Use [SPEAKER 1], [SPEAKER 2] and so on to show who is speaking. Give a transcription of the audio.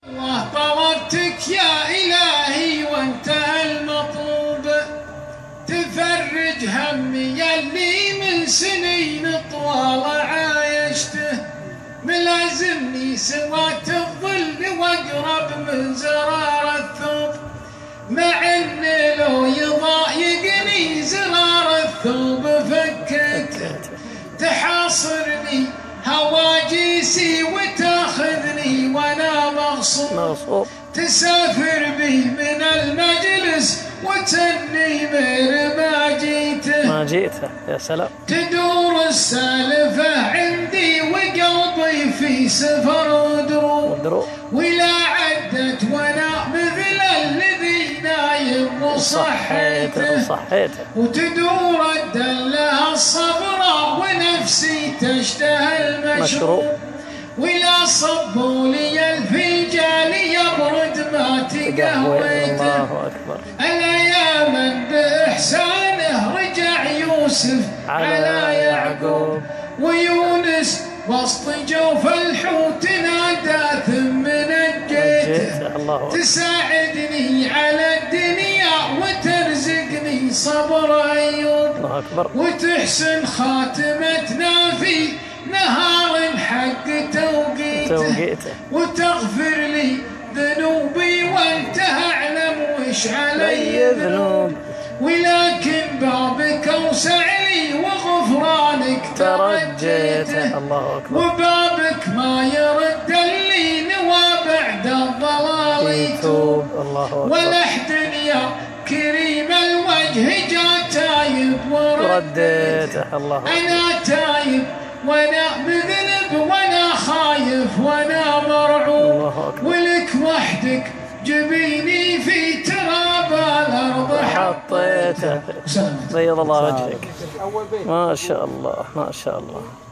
[SPEAKER 1] الله طلبتك يا إلهي وانتهى المطلوب، تفرج همي يلي من سنين طوال عايشته، ملازمني سوات الظل واقرب من زرار الثوب، مع ان لو يضايقني زرار الثوب فكته، تحاصرني هواجيسي وتاخذني وانا مغصوب، تسافر بي من المجلس وتني غير ما جيته
[SPEAKER 2] يا سلام،
[SPEAKER 1] تدور السالفة عندي وقلبي في سفر ودروب، ولا عدت وانا مثل الذي نايم وصحيته، وتدور الدلة الصبراء ونفسي تشتهي المشروب، ولا صبوا لي الفنجان يبرد ما تقهويته، أنا يا من بإحسانه رجع يوسف على يعقوب، ويونس وسط جوف الحوت نادى ثم نجيته، تساعدني على الدنيا وترزقني صبر أيوب، وتحسن خاتمتنا في نهار حق توقيته، وتغفر لي ذنوبي وانت اعلم وش علي ذنوب، ولكن بابك اوسع لي وغفرانك ترجيته، وبابك ما يرد اللي نوى بعد الضلال يتوب، ولحد يا كريم الوجه جاء تايب ورديته، انا تايب وانا مذنب وانا خايف وانا مرعوب، ولك وحدك جبيني في تراب الارض حطيته.
[SPEAKER 2] بيض الله وجهك، ما شاء الله ما شاء الله.